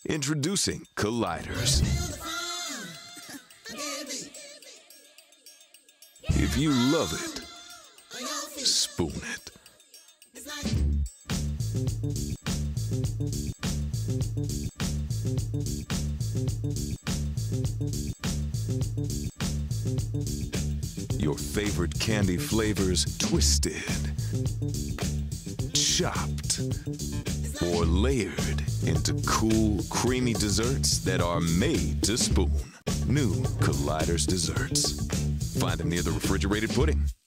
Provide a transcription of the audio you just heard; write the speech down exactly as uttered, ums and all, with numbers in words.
Introducing Colliders. If you love it, spoon it. Your favorite candy flavors twisted, chopped, or layered into cool, creamy desserts that are made to spoon. New Colliders desserts. Find them near the refrigerated pudding.